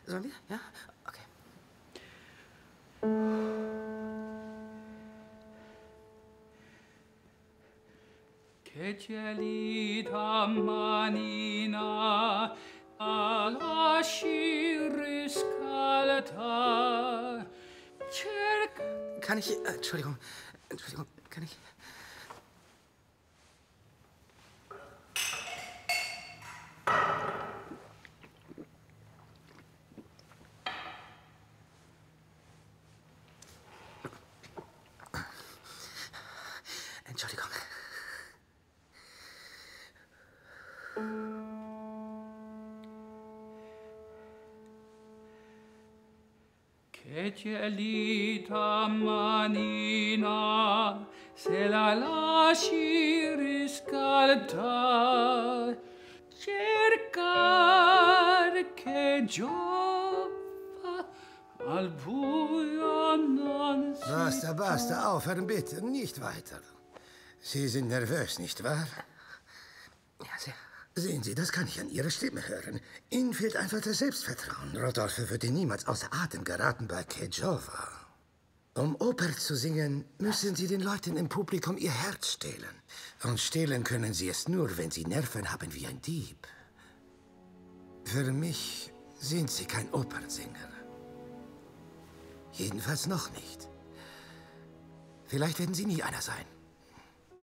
Sollen wir? Ja? Okay. Che gelita manina alla riscalata cerca. Kann ich... Entschuldigung, kann ich... Entschuldigung. Che gelita manina se la lasci riscaldar cercare che giova al buio non si Basta, basta, aufhören bitte, nicht weiter. Sie sind nervös, nicht wahr? Ja, sehr. Sehen Sie, das kann ich an Ihrer Stimme hören. Ihnen fehlt einfach das Selbstvertrauen. Rodolphe würde niemals außer Atem geraten bei Che Giova. Um Oper zu singen, müssen Sie den Leuten im Publikum ihr Herz stehlen. Und stehlen können Sie es nur, wenn Sie Nerven haben wie ein Dieb. Für mich sind Sie kein Opernsänger. Jedenfalls noch nicht. Vielleicht werden Sie nie einer sein.